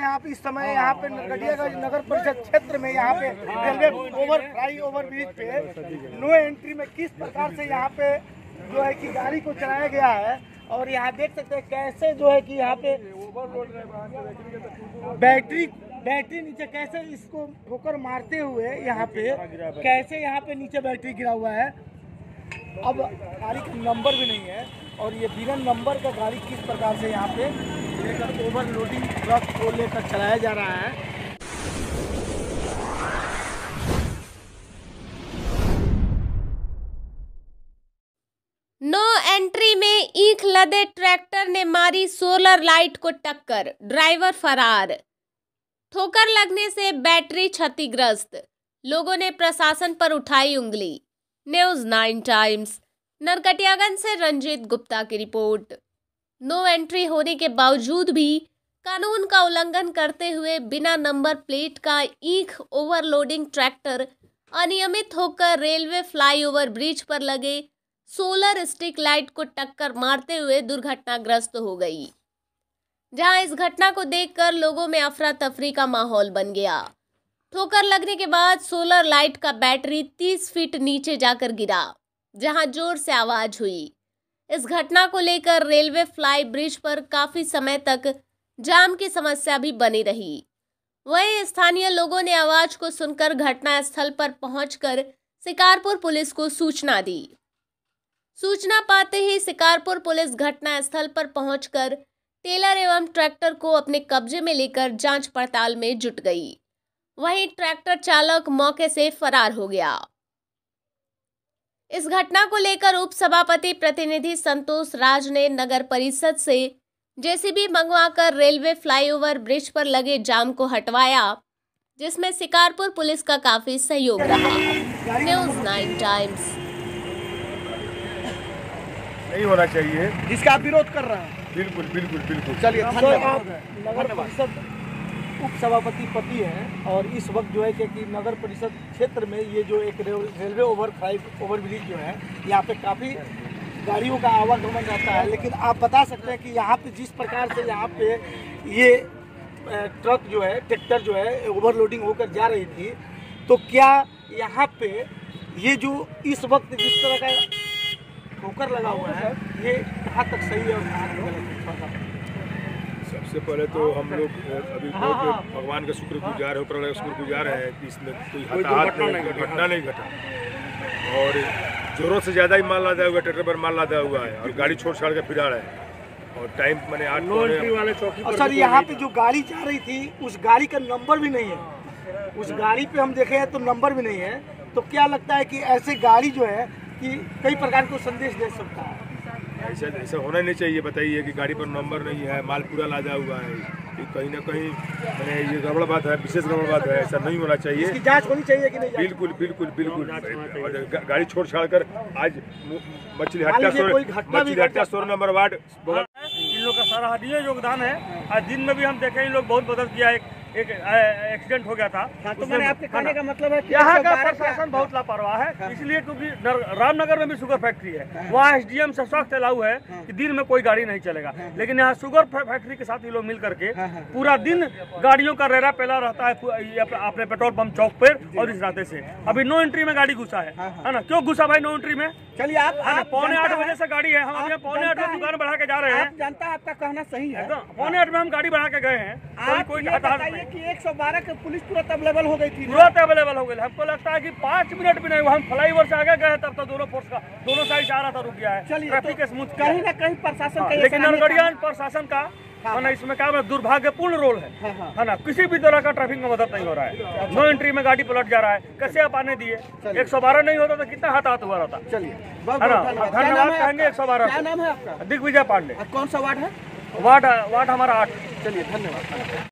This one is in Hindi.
यहाँ पे इस समय यहाँ पे नरकटियागंज नगर परिषद क्षेत्र में यहाँ पे रेलवे फ्लाई ओवर ब्रिज पे नो एंट्री में किस प्रकार से यहाँ पे जो है कि गाड़ी को चलाया गया है। और यहाँ देख सकते हैं कैसे जो है कि यहाँ पे बैटरी नीचे कैसे इसको ठोकर मारते हुए यहाँ पे कैसे यहाँ पे नीचे बैटरी गिरा हुआ है। अब गाड़ी का नंबर भी नहीं है और ये बिना नंबर का गाड़ी किस प्रकार से यहाँ पे लेकर ओवरलोडिंग ट्रक को लेकर चलाया जा रहा है। नो एंट्री में ईंख लदे ट्रैक्टर ने मारी सोलर लाइट को टक्कर, ड्राइवर फरार। ठोकर लगने से बैटरी क्षतिग्रस्त, लोगों ने प्रशासन पर उठाई उंगली। न्यूज़ 9 टाइम्स नरकटियागंज से रंजीत गुप्ता की रिपोर्ट। नो एंट्री होने के बावजूद भी कानून का उल्लंघन करते हुए बिना नंबर प्लेट का ईंख ओवरलोडिंग ट्रैक्टर अनियमित होकर रेलवे फ्लाईओवर ब्रिज पर लगे सोलर स्ट्रीट लाइट को टक्कर मारते हुए दुर्घटनाग्रस्त हो गई, जहां इस घटना को देखकर लोगों में अफरा तफरी का माहौल बन गया। ठोकर लगने के बाद सोलर लाइट का बैटरी 30 फीट नीचे जाकर गिरा, जहां जोर से आवाज हुई। इस घटना को लेकर रेलवे फ्लाई ब्रिज पर काफी समय तक जाम की समस्या भी बनी रही। वहीं स्थानीय लोगों ने आवाज को सुनकर घटना स्थल पर पहुंचकर शिकारपुर पुलिस को सूचना दी। सूचना पाते ही शिकारपुर पुलिस घटना स्थल पर पहुंचकर टेलर एवं ट्रैक्टर को अपने कब्जे में लेकर जांच पड़ताल में जुट गई। वहीं ट्रैक्टर चालक मौके से फरार हो गया। इस घटना को लेकर उप सभापति प्रतिनिधि संतोष राज ने नगर परिषद से जेसीबी मंगवाकर रेलवे फ्लाईओवर ब्रिज पर लगे जाम को हटवाया, जिसमें शिकारपुर पुलिस का काफी सहयोग रहा। News 9 Times. नहीं होना चाहिए, जिसका आप विरोध कर रहे हैं। बिल्कुल बिल्कुल बिल्कुल। चलिए, धन्यवाद। नगर परिषद उप सभापति पति हैं और इस वक्त जो है कि नगर परिषद क्षेत्र में ये जो एक रेलवे ओवर ब्रिज जो है यहाँ पे काफ़ी गाड़ियों का आवागमन रहता है, लेकिन आप बता सकते हैं कि यहाँ पे जिस प्रकार से यहाँ पे ये ट्रक जो है ट्रैक्टर जो है ओवरलोडिंग होकर जा रही थी, तो क्या यहाँ पे ये जो इस वक्त जिस तरह का ठोकर लगा हुआ है ये कहाँ तक सही है और कहाँ तक गलत है? सबसे पहले तो हम लोग अभी बहुत भगवान का शुक्रगुजार है, ऊपर वाले का शुक्रगुजार है कि इसमें कोई घटना नहीं घटा और जरूरत से ज़्यादा ही माल लादा हुआ, ट्रैक्टर पर माल लादा हुआ है और गाड़ी छोड़ छाड़ के फिरा रहा है और टाइम मैंने 8 वाले चौकी पर। सर, यहाँ पे जो गाड़ी जा रही थी उस गाड़ी का नंबर भी नहीं है, उस गाड़ी पे हम देखे हैं तो नंबर भी नहीं है, तो क्या लगता है कि ऐसे गाड़ी जो है कि कई प्रकार को संदेश दे सकता है? ऐसा होना नहीं चाहिए। बताइए कि गाड़ी पर नंबर नहीं है, माल पूरा लादा हुआ है, कहीं ना कहीं मैंने ये गड़बड़ बात है, विशेष गड़बड़ बात है, ऐसा नहीं होना चाहिए। इसकी जांच होनी चाहिए कि नहीं? बिल्कुल बिल्कुल बिल्कुल। गाड़ी छोड़ छाड़ कर आज मछली हट्टा 16 नंबर वार्ड इन लोग का सराहनीय योगदान है। आज दिन में भी हम देखें इन लोग बहुत मदद किया। एक एक्सीडेंट हो गया था। तो मैंने आपके कहने का मतलब है कि यहाँ का प्रशासन बहुत लापरवाह है, इसलिए क्योंकि रामनगर में भी शुगर फैक्ट्री है, वहाँ एसडीएम से सख्त अलाउ है कि दिन में कोई गाड़ी नहीं चलेगा, लेकिन यहाँ शुगर फैक्ट्री के साथ ये लोग मिल करके पूरा दिन गाड़ियों का रेरा पेला रहता है अपने पेट्रोल पंप चौक पर और इस रास्ते से। अभी नो एंट्री में गाड़ी घुसा है ना? क्यों घुसा भाई नो एंट्री में? चलिए, आप 8:45 बजे से गाड़ी है, हम अभी 8:45 में दुकान बढ़ा के जा रहे हैं। जानता है आपका कहना सही है, 8:45 में हम गाड़ी बढ़ा के गए हैं। कोई कि 112 के पुलिस तुरंत अवेलेबल हो गई थी, तुरंत अवेलेबल हो गई। हमको लगता है कि 5 मिनट भी नहीं हुआ, हम फ्लाईओवर से आगे गए तब तक दोनों फोर्स का दोनों साइड से आ रहा था, रुक गया है। ट्रैफिक के स्मूथ कहीं ना कहीं प्रशासन का, लेकिन नरकटियागंज प्रशासन का इसमें क्या दुर्भाग्यपूर्ण रोल है ना? किसी भी तरह का ट्रैफिक में मदद नहीं हो रहा है। नो एंट्री में गाड़ी पलट जा रहा है, कैसे आप आने दिए? 112 नहीं होता तो कितना हाथ हुआ रहता। चलिए, धन्यवाद कहेंगे 112। क्या नाम है आपका? दिग्विजय पांडे। कौन सा वार्ड है? वार्ड हमारा 8। चलिए, धन्यवाद।